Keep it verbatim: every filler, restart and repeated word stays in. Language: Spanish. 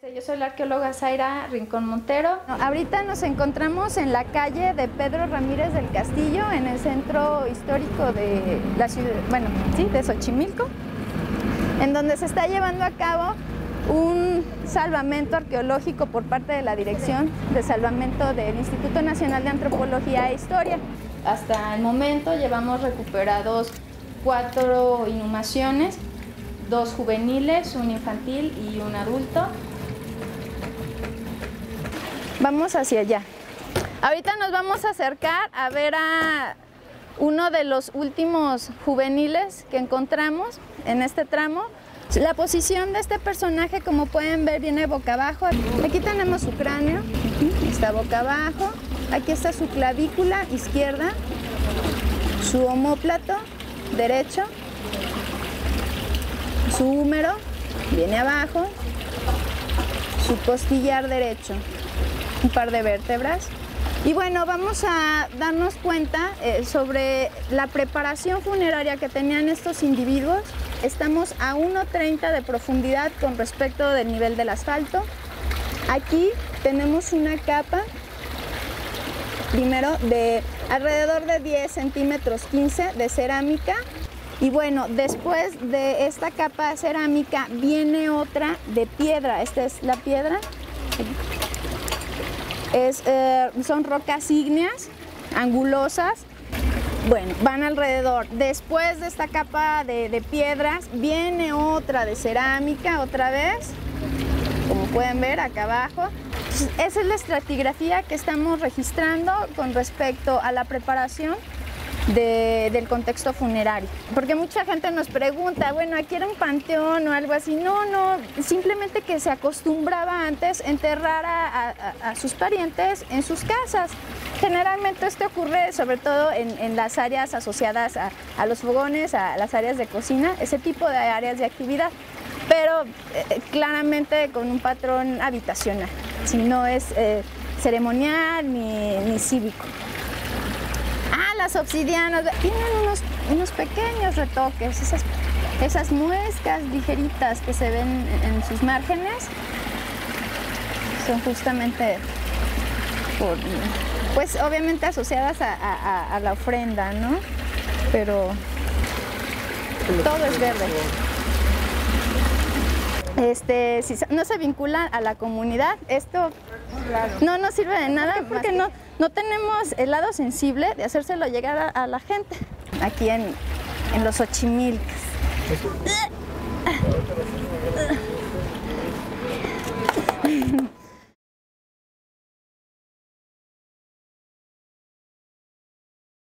Yo soy la arqueóloga Zaira Rincón Montero. Ahorita nos encontramos en la calle de Pedro Ramírez del Castillo, en el centro histórico de la ciudad, bueno, sí, de Xochimilco, en donde se está llevando a cabo un salvamento arqueológico por parte de la Dirección de Salvamento del Instituto Nacional de Antropología e Historia. Hasta el momento llevamos recuperados cuatro inhumaciones, dos juveniles, un infantil y un adulto. Vamos hacia allá. Ahorita nos vamos a acercar a ver a uno de los últimos juveniles que encontramos en este tramo. La posición de este personaje, como pueden ver, viene boca abajo. Aquí tenemos su cráneo, está boca abajo. Aquí está su clavícula izquierda, su omóplato derecho, su húmero viene abajo, su costillar derecho, un par de vértebras. Y bueno, vamos a darnos cuenta eh, sobre la preparación funeraria que tenían estos individuos. Estamos a uno treinta de profundidad con respecto del nivel del asfalto. Aquí tenemos una capa, primero, de alrededor de diez centímetros, quince, de cerámica. Y bueno, después de esta capa de cerámica viene otra de piedra. Esta es la piedra. Es, eh, son rocas ígneas, angulosas. Bueno, van alrededor. Después de esta capa de, de piedras viene otra de cerámica, otra vez, como pueden ver acá abajo. Entonces, esa es la estratigrafía que estamos registrando con respecto a la preparación De, del contexto funerario, porque mucha gente nos pregunta, bueno, aquí era un panteón o algo así. No, no, simplemente que se acostumbraba antes enterrar a, a, a sus parientes en sus casas. Generalmente esto ocurre sobre todo en, en las áreas asociadas a, a los fogones, a las áreas de cocina, ese tipo de áreas de actividad, pero eh, claramente con un patrón habitacional, si no es eh, ceremonial ni, ni cívico. Las obsidianas tienen unos, unos pequeños retoques, esas, esas muescas ligeritas que se ven en sus márgenes son justamente por, pues obviamente asociadas a, a, a la ofrenda, ¿no? Pero todo es verde. Este, si no se vincula a la comunidad, esto no nos sirve de nada porque no, no tenemos el lado sensible de hacérselo llegar a, a la gente aquí en, en los Xochimilcos.